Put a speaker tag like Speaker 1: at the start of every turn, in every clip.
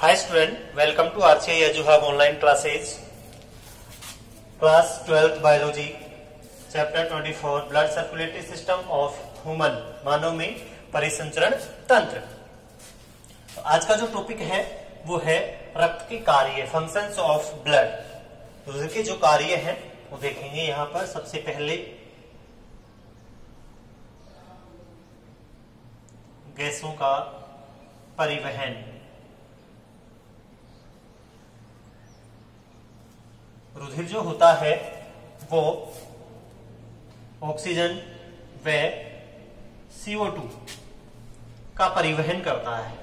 Speaker 1: Hi student, welcome to RCI EduHub online classes. Class 12th Biology, Chapter 24 Blood Circulatory System of Human, मानव में परिसंचरण तंत्र। तो आज का जो टॉपिक है वो है रक्त के कार्य, फंक्शंस ऑफ ब्लड। तो उसके जो कार्य हैं वो देखेंगे यहाँ पर। सबसे पहले गैसों का परिवहन, रुधिर जो होता है वो ऑक्सीजन व CO2 का परिवहन करता है।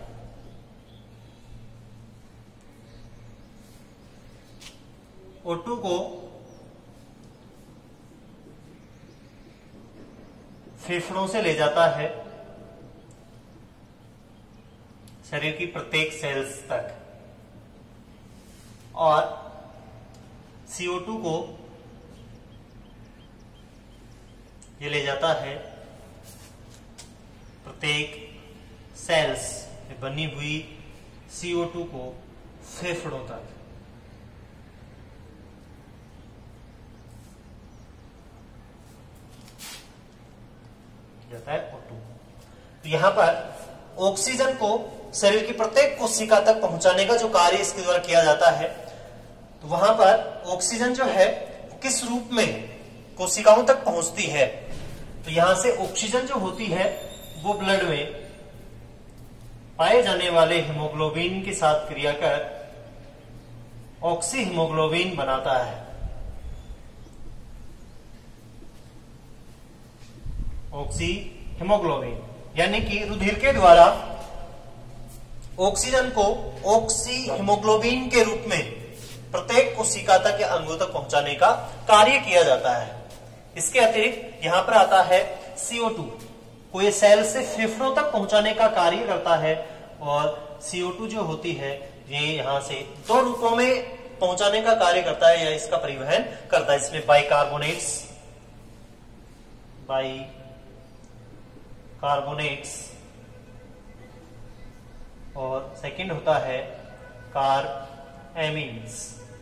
Speaker 1: O2 को फेफड़ों से ले जाता है शरीर की प्रत्येक सेल्स तक, और CO2 को ये ले जाता है प्रत्येक सेल्स में बनी हुई CO2 को फेफड़ों तक। जाता है O2। तो यहां पर ऑक्सीजन को शरीर की प्रत्येक कोशिका तक पहुंचाने का जो कार्य इसके द्वारा किया जाता है, तो वहां पर ऑक्सीजन जो है किस रूप में कोशिकाओं तक पहुंचती है। तो यहां से ऑक्सीजन जो होती है वो ब्लड में पाए जाने वाले हीमोग्लोबिन के साथ क्रिया कर ऑक्सी हीमोग्लोबिन बनाता है। ऑक्सी हीमोग्लोबिन यानी कि रुधिर के द्वारा ऑक्सीजन को ऑक्सी हीमोग्लोबिन के रूप में प्रत्येक कोशिका तक या अंगों तक पहुंचाने का कार्य किया जाता है। इसके अतिरिक्त यहां पर आता है CO2 को ये सेल से फेफड़ों तक पहुंचाने का कार्य करता है, और CO2 जो होती है ये यहां से दो रूपों में पहुंचाने का कार्य करता है या इसका परिवहन करता है। इसमें बाइकार्बोनेट्स और सेकंड होता है कार्बएमीन्स।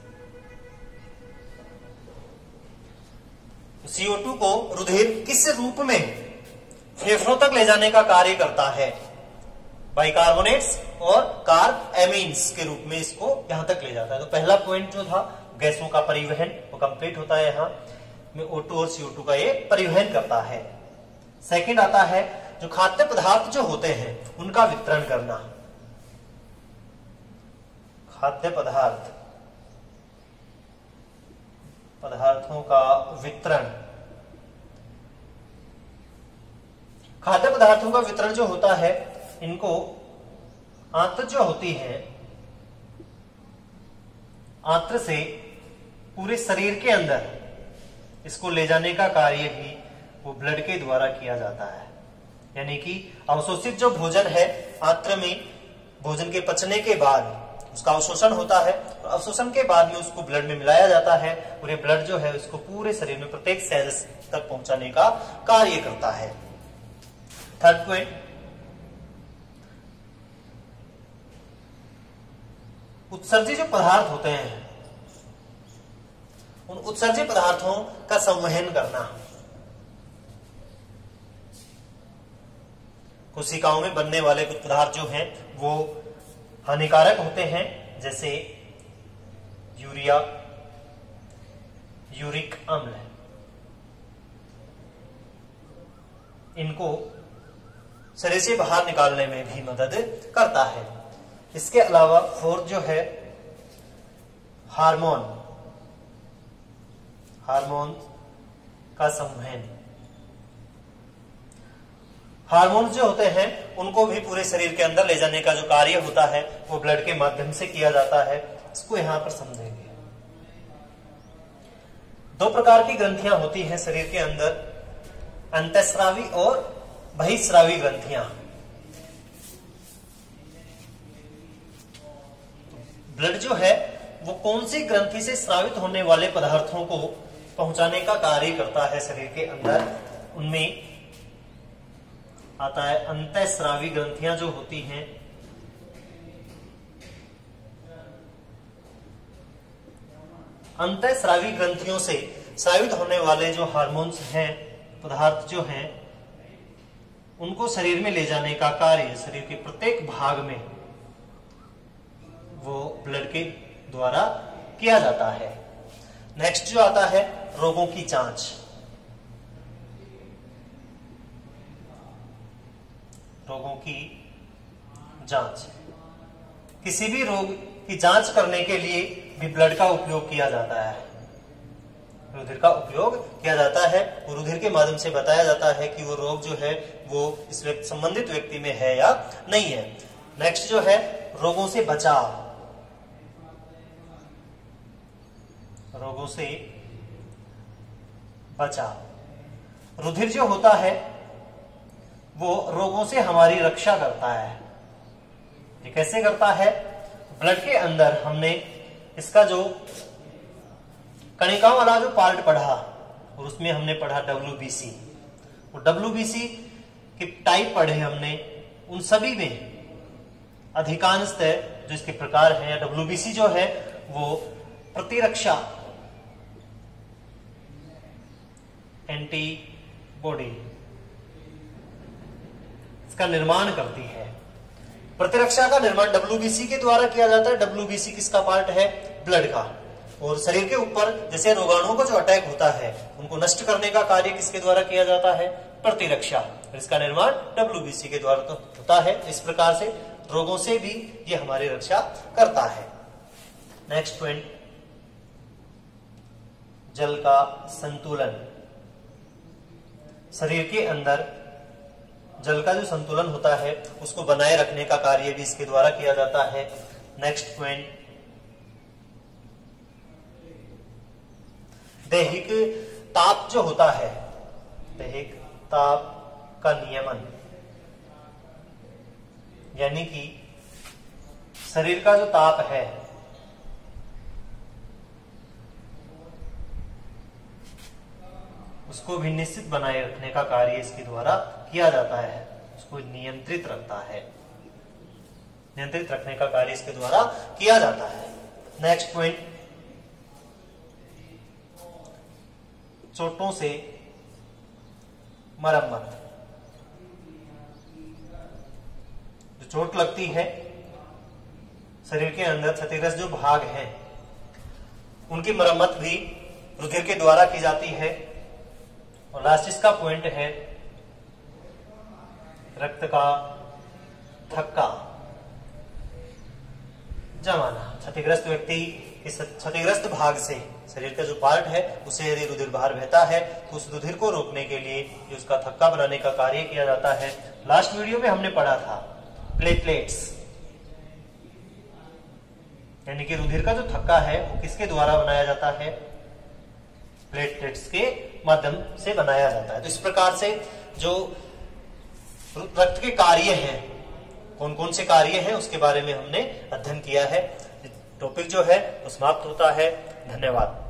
Speaker 1: CO2 को रुधिर किस रूप में फेफड़ों तक ले जाने का कार्य करता है? बाइकार्बोनेट्स और कार्बएमीन्स के रूप में इसको यहां तक ले जाता है। तो पहला पॉइंट जो था गैसों का परिवहन वो कंप्लीट होता है यहाँ में, O2 और CO2 का ये परिवहन करता है। सेकंड आता है जो खाद्य पदार्थ जो होते हैं उनका वितरण करना। खाद्य पदार्थों का वितरण। खाद्य पदार्थों का वितरण जो होता है, इनको आंत्र जो होती है, आंत्र से पूरे शरीर के अंदर इसको ले जाने का कार्य भी वो ब्लड के द्वारा किया जाता है। यानी कि अवशोषित जो भोजन है, आंत्र में भोजन के पचने के बाद उसका अवशोषण होता है, और अवशोषण के बाद में उसको ब्लड में मिलाया जाता है, और ये ब्लड जो है उसको पूरे शरीर में प्रत्येक सेल्स तक पहुंचाने का कार्य करता है। थर्ड पॉइंट, उत्सर्जी जो पदार्थ होते हैं उन उत्सर्जी पदार्थों का संवहन करना। कोशिकाओं में बनने वाले कुछ पदार्थ जो हैं वो हानिकारक होते हैं, जैसे यूरिया, यूरिक अम्ल, इनको शरीर से बाहर निकालने में भी मदद करता है। इसके अलावा फोर्थ जो है हार्मोन का संवहन। हार्मोन्स जो होते हैं उनको भी पूरे शरीर के अंदर ले जाने का जो कार्य होता है वो ब्लड के माध्यम से किया जाता है। इसको यहां पर समझेंगे। दो प्रकार की ग्रंथियां होती हैं शरीर के अंदर, अंतःस्रावी और बहिःस्रावी ग्रंथियां। ब्लड जो है वो कौन सी ग्रंथि से स्रावित होने वाले पदार्थों को पहुंचाने का कार्य करता है शरीर के अंदर? उनमें आता है अंतःस्रावी ग्रंथियां जो होती हैं अंतःस्रावी ग्रंथियों से स्रावित होने वाले जो हार्मोन्स हैं, पदार्थ जो हैं, उनको शरीर में ले जाने का कार्य शरीर के प्रत्येक भाग में वो ब्लड के द्वारा किया जाता है। नेक्स्ट जो आता है रोगों की जांच। रोगों की जांच, किसी भी रोग की जांच करने के लिए भी ब्लड का उपयोग किया जाता है, रुधिर का उपयोग किया जाता है। और रुधिर के माध्यम से बताया जाता है कि वो रोग जो है वो इस संबंधित व्यक्ति में है या नहीं है। नेक्स्ट जो है रोगों से बचाव। रोगों से बचाव, रुधिर जो होता है वो रोगों से हमारी रक्षा करता है। ये कैसे करता है? ब्लड के अंदर हमने इसका जो कणिकाओं वाला जो पार्ट पढ़ा और उसमें हमने पढ़ा WBC, वो WBC के टाइप पढ़े हमने। उन सभी में अधिकांशतः जो इसके प्रकार हैं, WBC जो है वो प्रतिरक्षा, एंटीबॉडी, इसका निर्माण करती है। प्रतिरक्षा का निर्माण WBC के द्वारा किया जाता है। WBC किसका पार्ट है? ब्लड का। और शरीर के ऊपर जैसे रोगाणुओं का जो अटैक होता है उनको नष्ट करने का कार्य किसके द्वारा किया जाता है? प्रतिरक्षा। इसका निर्माण WBC के द्वारा तो होता है। इस प्रकार से रोगों से भी ये हमारी रक्षा करता है। नेक्स्ट पॉइंट, जल का संतुलन। शरीर के अंदर जल का जो संतुलन होता है उसको बनाए रखने का कार्य भी इसके द्वारा किया जाता है। नेक्स्ट पॉइंट, दैहिक ताप जो होता है, दैहिक ताप का नियमन, यानी कि शरीर का जो ताप है उसको भी निश्चित बनाए रखने का कार्य इसके द्वारा किया जाता है। उसको नियंत्रित रखता है, नियंत्रित रखने का कार्य इसके द्वारा किया जाता है। नेक्स्ट पॉइंट, चोटों से मरम्मत। जो चोट लगती है शरीर के अंदर, क्षतिग्रस्त जो भाग हैं उनकी मरम्मत भी रुधिर के द्वारा की जाती है। और लास्ट इसका पॉइंट है रक्त का थक्का जमाना। क्षतिग्रस्त व्यक्ति इस क्षतिग्रस्त भाग से, शरीर का जो पार्ट है उसे यदि रुधिर बाहर बहता है तो उस रुधिर को रोकने के लिए जो उसका थक्का बनाने का कार्य किया जाता है। लास्ट वीडियो में हमने पढ़ा था प्लेटलेट्स, यानी कि रुधिर का जो थक्का है वो किसके द्वारा बनाया जाता है? प्लेटलेट्स के माध्यम से बनाया जाता है। तो इस प्रकार से जो रक्त के कार्य हैं, कौन कौन से कार्य हैं उसके बारे में हमने अध्ययन किया है। टॉपिक जो है वो समाप्त होता है। धन्यवाद।